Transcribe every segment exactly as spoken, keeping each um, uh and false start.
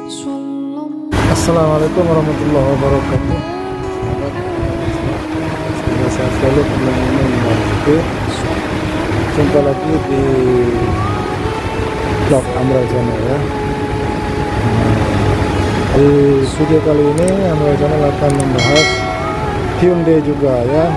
Assalamualaikum warahmatullahi wabarakatuh. Sahabat, semoga sehat selalu. Ini jumpa lagi di vlog Amral Channel ya. Di video kali ini Amral Channel akan membahas Hyundai juga ya.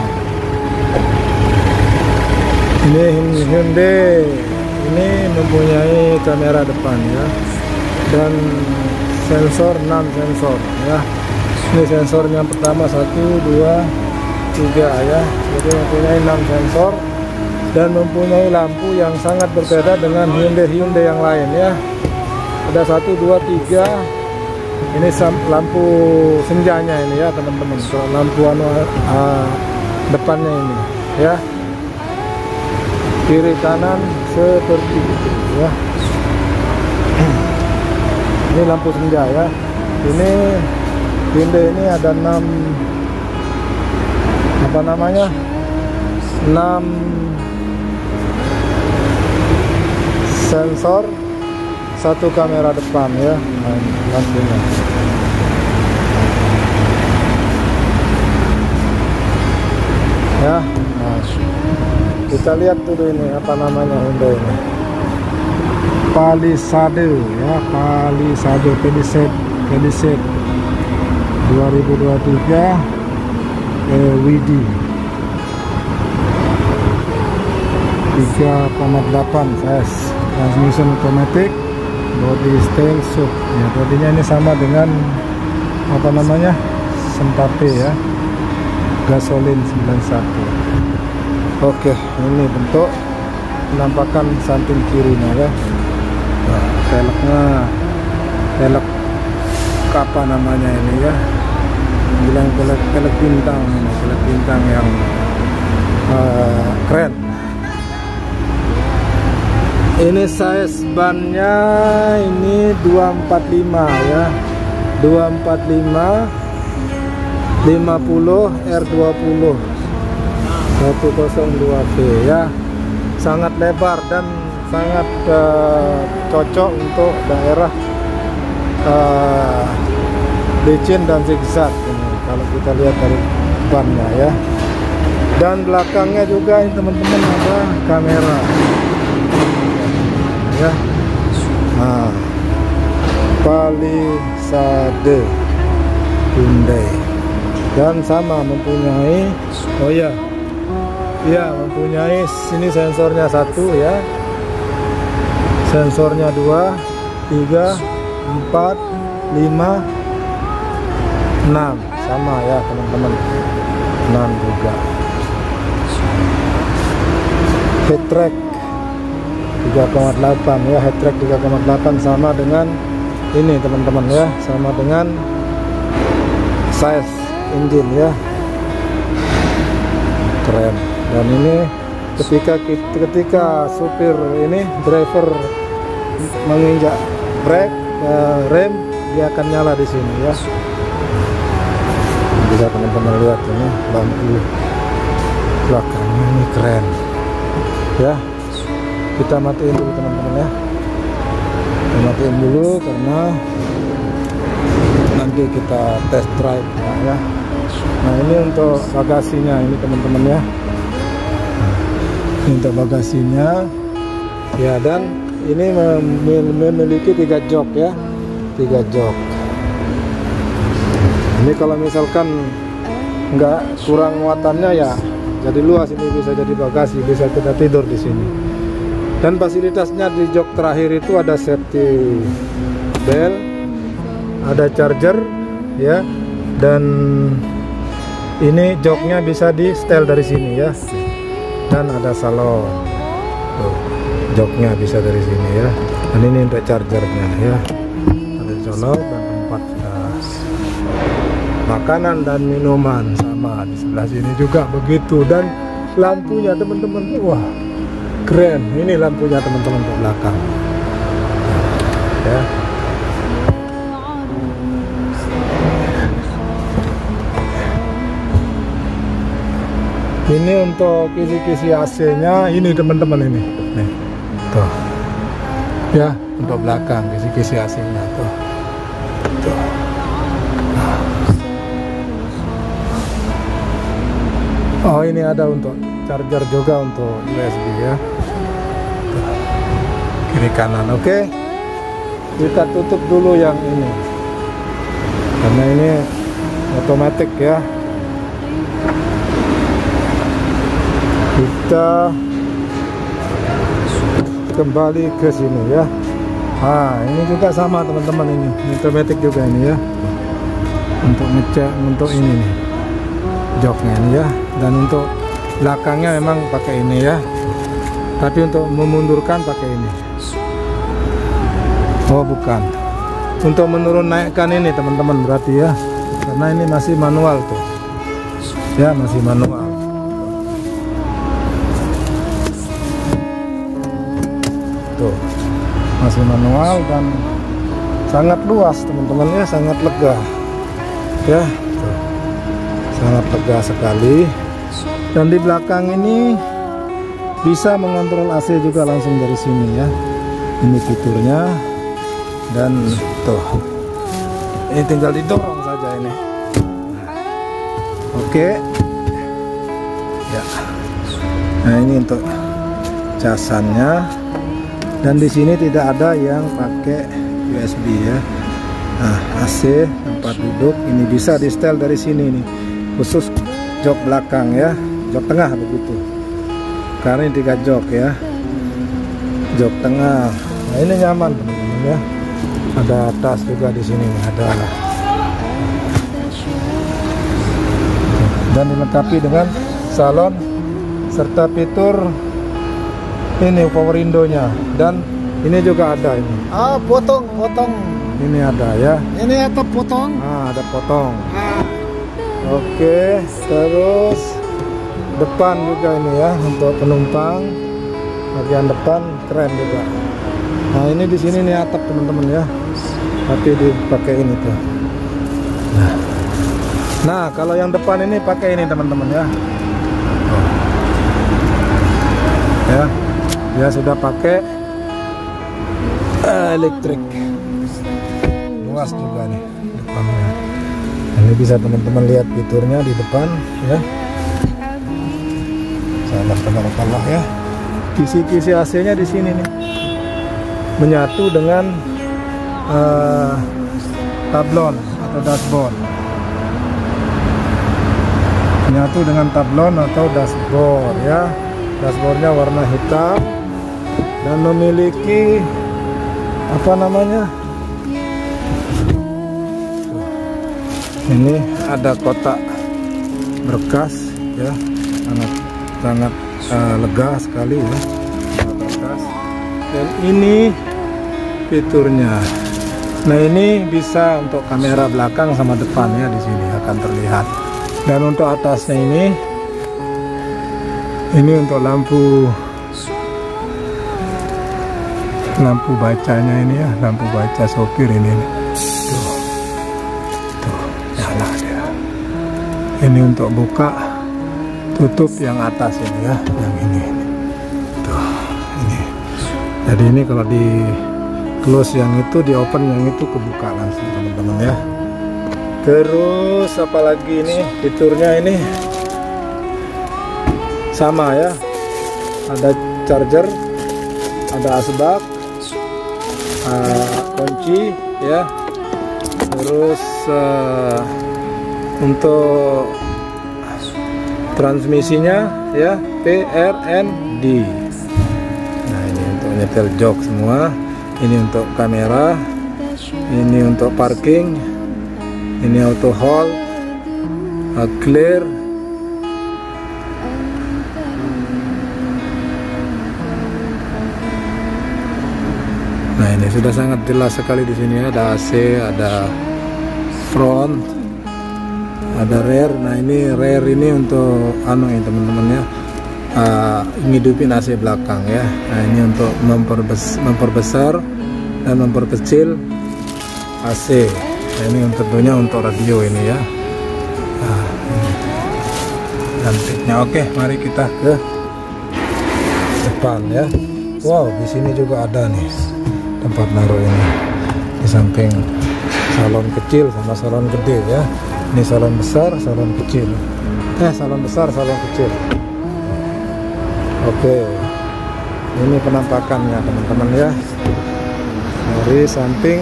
Ini Hyundai ini mempunyai kamera depan ya, dan sensor enam sensor ya. Ini sensornya yang pertama satu, dua, tiga ya. Jadi mempunyai enam sensor dan mempunyai lampu yang sangat berbeda dengan Hyundai Hyundai yang lain ya. Ada satu, dua, tiga. Ini lampu senjanya ini ya teman-teman. Kalau lampu anu uh, depannya ini ya. Kiri kanan seperti itu ya. Ini lampu senja ya. Ini Hyundai ini ada enam apa namanya enam sensor, satu kamera depan ya. Nah, lampunya ya. Nah, kita lihat dulu ini apa namanya Hyundai ini. Palisade ya, Palisade Palisade Palisade dua ribu dua puluh tiga eh, W D tiga koma delapan size, transmission automatic, body style sub ya. Bodinya ini sama dengan apa namanya Sentape ya, gasolin sembilan puluh satu. Oke, ini bentuk penampakan samping kirinya ya. Nah, velgnya velg apa namanya ini ya, bilang velg velg bintang ini, velg bintang yang uh, keren. Ini size bannya ini dua empat lima ya, dua empat lima lima puluh R dua puluh seratus dua V ya. Sangat lebar dan sangat uh, cocok untuk daerah uh, licin dan zigzag ini kalau kita lihat dari bannya ya. Dan belakangnya juga ini teman-teman ada kamera ya. Nah, Palisade Hyundai dan sama mempunyai oh ya ya mempunyai sini sensornya satu ya, sensornya dua, tiga, empat, lima, enam sama ya teman-teman, enam juga. Head track tiga koma delapan ya, head track tiga koma delapan sama dengan ini teman-teman ya, sama dengan size engine ya, keren. Dan ini ketika ketika supir ini driver menginjak brake uh, rem, dia akan nyala di sini ya. Bisa teman-teman lihat ini lampu belakangnya ini keren ya. Kita matiin dulu teman-teman ya, kita matiin dulu karena nanti kita test drive ya. Nah, ini untuk bagasinya ini teman-teman ya. Ini untuk bagasinya ya, dan ini memiliki tiga jok ya, tiga jok. Ini kalau misalkan nggak kurang muatannya ya jadi luas, ini bisa jadi bagasi, bisa kita tidur di sini. Dan fasilitasnya di jok terakhir itu ada safety belt, ada charger ya, dan ini joknya bisa di setel dari sini ya. Dan ada salon, tuh, joknya bisa dari sini ya. Dan ini untuk chargernya ya, ada salon dan tempat gas, makanan dan minuman sama di sebelah sini juga begitu. Dan lampunya teman-teman, wah keren. Ini lampunya teman-teman ke belakang ya. Ini untuk kisi-kisi A C-nya ini teman-teman, ini nih tuh ya, untuk belakang kisi-kisi A C-nya tuh Tuh. Oh, ini ada untuk charger juga untuk U S B ya. Tuh. Kiri kanan, oke. Kita tutup dulu yang ini karena ini otomatis ya. Kita kembali ke sini ya. Nah, ini juga sama teman-teman, ini otomatis juga ini ya. Untuk ngecek untuk ini nih joknya ini ya. Dan untuk belakangnya memang pakai ini ya. Tapi untuk memundurkan pakai ini. Oh bukan, untuk menurun naikkan ini teman-teman berarti ya, karena ini masih manual tuh ya, masih manual tuh, masih manual dan sangat luas teman-teman ya, sangat lega ya tuh. Sangat lega sekali. Dan di belakang ini bisa mengontrol A C juga langsung dari sini ya. Ini fiturnya. Dan tuh, ini tinggal didorong saja ini. Oke ya. Nah, ini untuk casannya. Dan di sini tidak ada yang pakai U S B ya. Nah, A C tempat duduk ini bisa di setel dari sini nih, khusus jok belakang ya, jok tengah begitu. Karena ini tiga jok ya, jok tengah. Nah, ini nyaman teman-teman ya. Ada tas juga di sini nih, ada. Dan dilengkapi dengan salon serta fitur ini power window-nya. Dan ini juga ada ini. Ah, potong, potong. Ini ada ya. Ini atap potong. Ah, ada potong. Ah. Oke, terus depan juga ini ya untuk penumpang. Bagian depan keren juga. Nah, ini di sini nih atap teman-teman ya. Tapi dipakai ini tuh. Nah, nah kalau yang depan ini pakai ini teman-teman ya. Ya, dia sudah pakai uh, elektrik. Luas juga nih depannya. Ini bisa teman-teman lihat fiturnya di depan ya. Salah tabarakallah ya. Kisi-kisi A C-nya di sini nih. Menyatu dengan uh, tablon atau dashboard. Menyatu dengan tablon atau dashboard ya. Dashboardnya warna hitam dan memiliki apa namanya? Ini ada kotak berkas ya, sangat sangat uh, lega sekali ya, berkas. Dan ini fiturnya. Nah, ini bisa untuk kamera belakang sama depan ya, di sini akan terlihat. Dan untuk atasnya ini, ini untuk lampu lampu bacanya ini ya, lampu baca sopir ini. Tuh, tuh nyala dia. Ini untuk buka tutup yang atas ini ya, yang ini. ini. Tuh, ini. Jadi ini kalau di close yang itu, di open yang itu kebuka langsung teman-teman ya. Terus apalagi ini fiturnya ini sama ya, ada charger, ada asbak, uh, kunci ya. Terus uh, untuk transmisinya ya P R N D. Nah, ini untuk nyetel jok semua. Ini untuk kamera, ini untuk parking, ini auto hold, uh, clear. Nah, ini sudah sangat jelas sekali di sini ya. Ada A C, ada front, ada rear. Nah, ini rear ini untuk anu ya teman-teman ya, uh, ngidupin A C belakang ya. Nah, ini untuk memperbes memperbesar dan memperkecil A C. Nah, ini tentunya untuk radio ini ya. Nah, ini cantiknya. Oke, mari kita ke depan ya. Wow, di sini juga ada nih tempat naruh ini di samping salon kecil sama salon gede ya. Ini salon besar, salon kecil. Eh, salon besar, salon kecil. Oke, ini penampakannya teman-teman ya, dari samping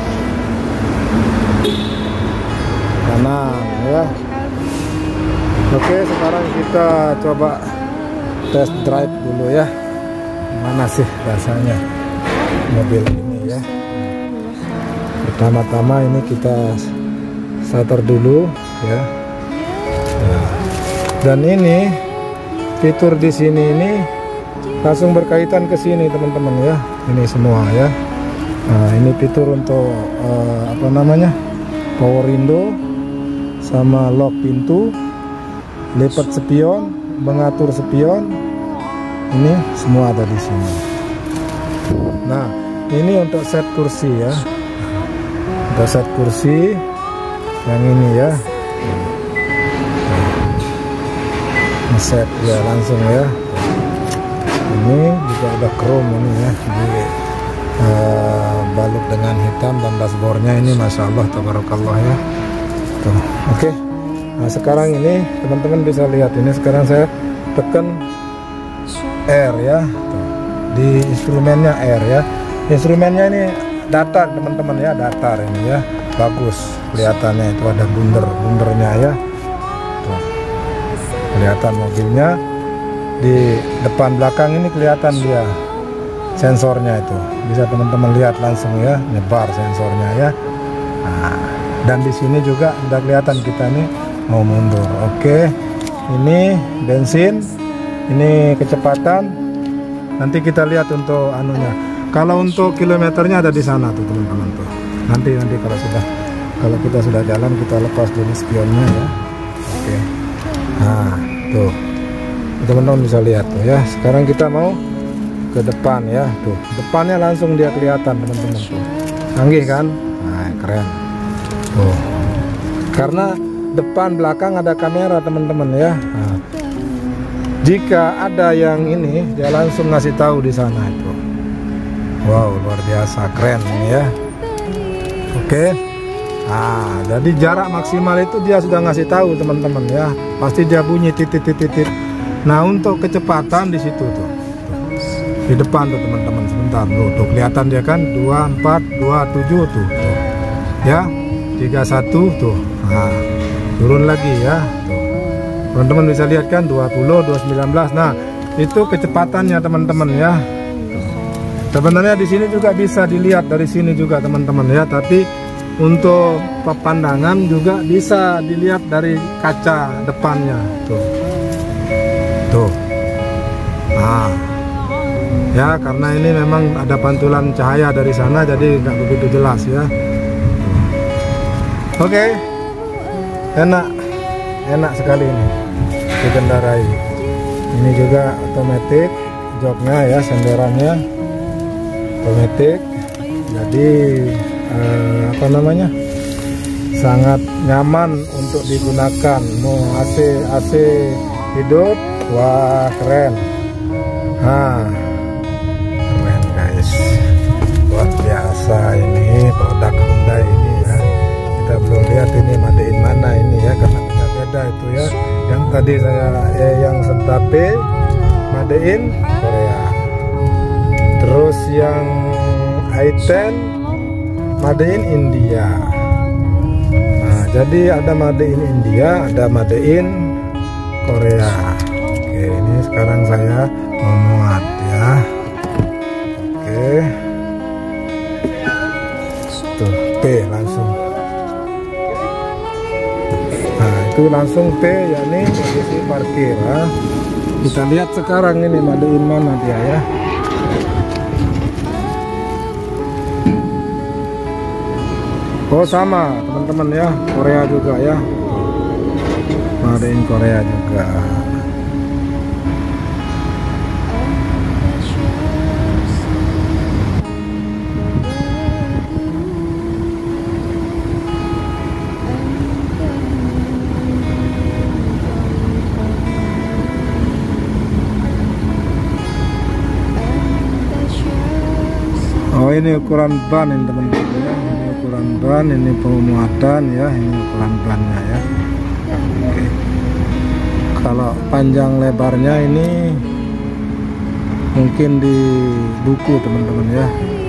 kanan ya. Oke, sekarang kita coba test drive dulu ya, mana sih rasanya mobil ini ya. Pertama-tama ini kita starter dulu ya. Nah, dan ini fitur di sini ini langsung berkaitan ke sini teman-teman ya. Ini semua ya. Nah, ini fitur untuk uh, apa namanya, power window sama lock pintu, lipat spion, mengatur spion, ini semua ada di sini. Nah, ini untuk set kursi ya. Untuk set kursi yang ini ya. Set ya langsung ya. Ini juga ada chrome ini ya, di uh, balut dengan hitam, dan dashboardnya ini masya Allah tabarakallah ya. Tuh, oke. Okay. Nah sekarang ini teman-teman bisa lihat ini, sekarang saya tekan R ya. Tuh, di instrumennya R ya. Instrumennya ini datar teman-teman ya, datar ini ya, bagus kelihatannya, itu ada bunder bundernya ya. Tuh, kelihatan mobilnya. Di depan belakang ini kelihatan dia sensornya, itu bisa teman-teman lihat langsung ya, nyebar sensornya ya. Nah, dan di sini juga udah kelihatan kita nih mau mundur. Oke, ini bensin, ini kecepatan. Nanti kita lihat untuk anunya. Kalau untuk kilometernya ada di sana tuh teman-teman tuh. Nanti nanti kalau sudah kalau kita sudah jalan kita lepas dulu spionnya ya. Oke. Nah, tuh. Teman-teman bisa lihat tuh ya. Sekarang kita mau ke depan ya. Tuh, depannya langsung dia kelihatan teman-teman tuh. Canggih kan? Nah, keren. Tuh. Karena depan belakang ada kamera teman-teman ya. Nah, jika ada yang ini dia langsung ngasih tahu di sana itu. Wow, luar biasa, keren ini ya. Oke. Nah, jadi jarak maksimal itu dia sudah ngasih tahu teman-teman ya. Pasti dia bunyi titit-titit. Nah, untuk kecepatan di situ tuh, tuh. Di depan tuh teman-teman, sebentar tuh, tuh kelihatan dia kan dua empat dua tujuh tuh, tuh. Ya, tiga satu tuh. Nah, turun lagi ya. Tuh. Teman-teman bisa lihat kan dua puluh, dua sembilan belas. Nah, itu kecepatannya teman-teman ya. Sebenarnya di sini juga bisa dilihat dari sini juga teman-teman ya, tapi untuk pemandangan juga bisa dilihat dari kaca depannya tuh. Tuh. Nah. Ya, karena ini memang ada pantulan cahaya dari sana jadi nggak begitu jelas ya. Oke. Okay. Enak. Enak sekali ini dikendarai. Ini juga otomatis joknya ya, senderannya otomatis. Jadi eh, apa namanya? Sangat nyaman untuk digunakan. Mau A C A C hidup. Wah, keren. Nah, keren guys, luar biasa ini produk Hyundai ini ya. Kita belum lihat ini made in mana ini ya, karena beda-beda itu ya. Yang tadi saya eh, yang Sentape made in Korea, terus yang i sepuluh made in India. Nah, jadi ada made in India, ada made in Korea. Oke, ini sekarang saya memuat ya. Oke, tuh P langsung. Nah, itu langsung P, yakni posisi parkir ya. Kita lihat sekarang ini made in mana dia ya. Oh, sama teman-teman ya, Korea juga ya, made in Korea juga. Oh, ini ukuran ban ini teman-teman ya. Ini ukuran ban, ini pemuatan ya, ini ukuran bannya ya. Oke. Kalau panjang lebarnya ini mungkin di buku teman-teman ya.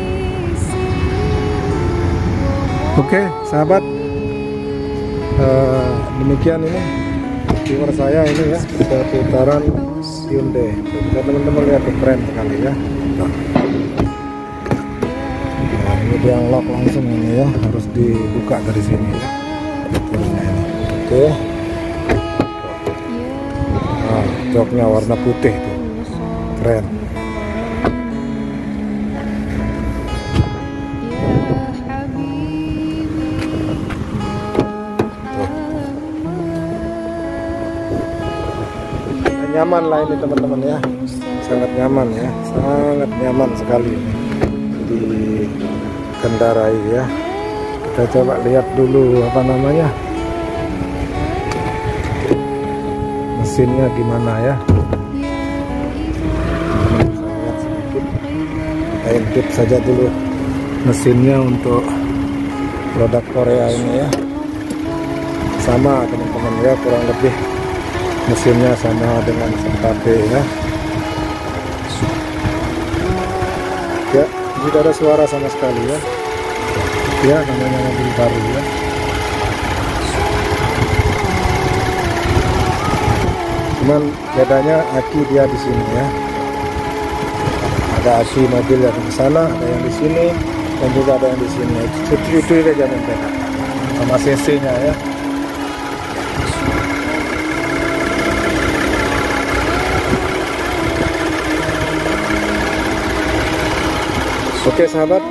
Oke sahabat, uh, demikian ini viewer saya ini ya, seputaran Hyundai. Bisa teman-teman lihat keren sekali ya. Nah, ini dia lock langsung ini ya, harus dibuka dari sini ya. Ini. Oke. Nah, joknya warna putih tuh, keren. Nyaman lah ini teman-teman ya, sangat nyaman ya, sangat nyaman sekali ini dikendarai ya. Kita coba lihat dulu apa namanya mesinnya gimana ya. Bisa lihat sedikit, kita intip saja dulu mesinnya untuk produk Korea ini ya. Sama teman-teman ya, kurang lebih mesinnya sama dengan Santa Fe ya. Ya, tidak ada suara sama sekali ya. Ya, namanya mobil baru ya. Cuman bedanya aki dia di sini ya. Ada aki mobil yang di sana, ada yang di sini, dan juga ada yang di sini. Itu itu aja yang beda. Sama cc-nya ya. Oke sahabat,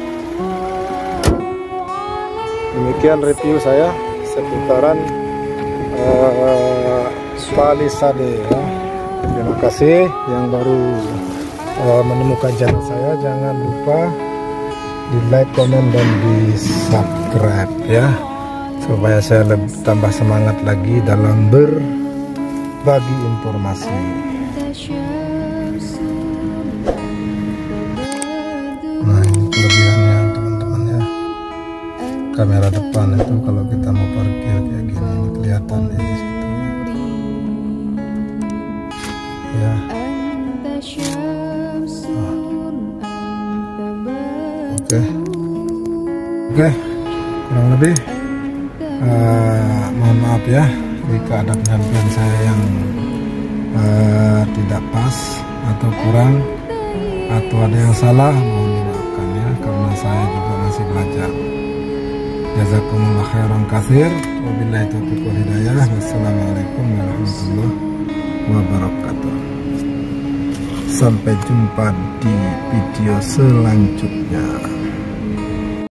demikian review saya seputaran uh, Palisade ya. Terima kasih yang baru uh, menemukan channel saya, jangan lupa di like, komen, dan di subscribe ya, supaya saya lebih tambah semangat lagi dalam berbagi informasi. Nah, ini kelebihannya teman-teman ya, kamera depan itu kalau kita mau parkir kayak gini ini kelihatan ya di situ ya. Nah. Oke, oke, kurang lebih uh, mohon maaf ya jika ada penyampaian saya yang uh, tidak pas atau kurang atau ada yang salah, mohon dimaafkan ya, karena saya juga masih belajar. Jazakumullah khairan katsir. Wabillahi taufiq wal hidayah. Wassalamualaikum warahmatullahi wabarakatuh. Sampai jumpa di video selanjutnya.